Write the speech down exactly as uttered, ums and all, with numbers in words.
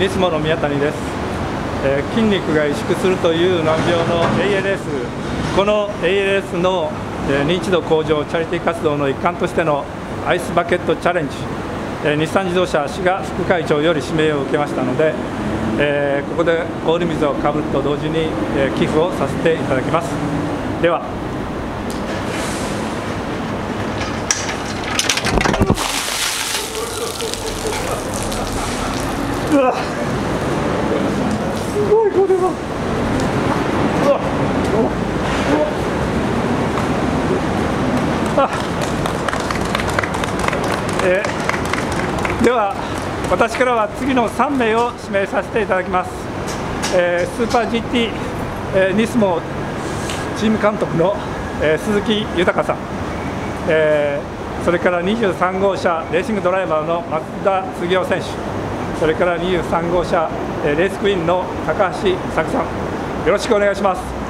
ニスモの宮谷です。えー、筋肉が萎縮するという難病の エーエルエス、この エーエルエス の、えー、認知度向上チャリティー活動の一環としてのアイスバケットチャレンジ、えー、日産自動車滋賀副会長より指名を受けましたので、えー、ここで氷水をかぶると同時に、えー、寄付をさせていただきます。では。うわ、すごいこれは。うわ、あ、えー、では私からは次のさんめいを指名させていただきます。えー、スーパー ジーティー、えー、ニスモチーム監督の、えー、鈴木豊さん、えー、それからにじゅうさんごうしゃレーシングドライバーの松田杉雄選手、それからにじゅうさんごうしゃレースクイーンの高橋作さん、よろしくお願いします。